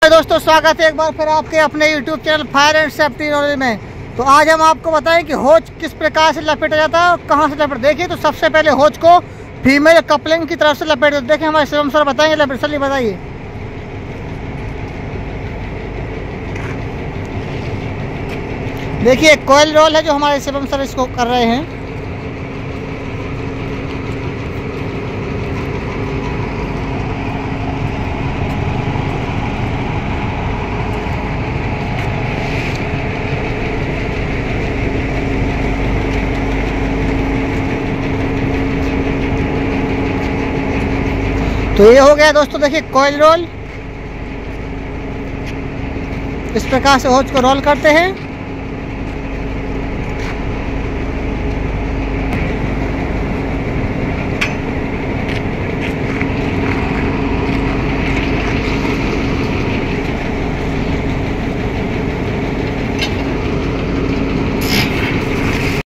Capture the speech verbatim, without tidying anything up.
नमस्ते दोस्तों, स्वागत है एक बार फिर आपके अपने YouTube channel fire and safety knowledge में। तो आज हम आपको बताएं कि होज किस प्रकार से लपेटा जाता है और कहां से लपेट। देखिए, तो सबसे पहले होज को फीमेल कपलिंग की तरफ से लपेट देते। देखिए हमारे शिवम सर बताएंगे, लपेट सर बताइए। देखिए कॉइल रोल है जो हमारे शिवम सर इसको कर रहे हैं। तो ये हो गया दोस्तों, देखिए कॉइल रोल। इस प्रकार से होज को रोल करते हैं।